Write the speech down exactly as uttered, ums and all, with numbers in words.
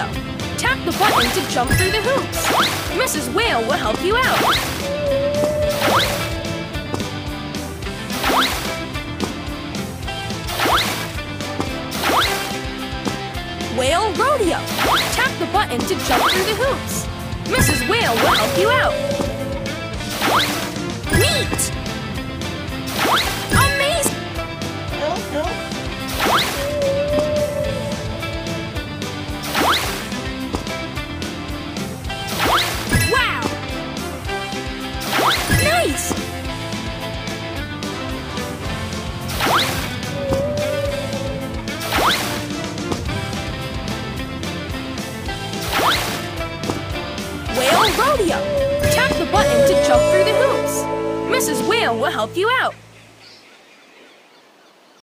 Rodeo. Tap the button to jump through the hoops. Missus Whale will help you out. Whale Rodeo. Tap the button to jump through the hoops. Missus Whale will help you out. Neat! Amazing! No, no. Wow! Nice! Whale Rodeo. Tap the button to jump through the hoops. Missus Whale will help you out.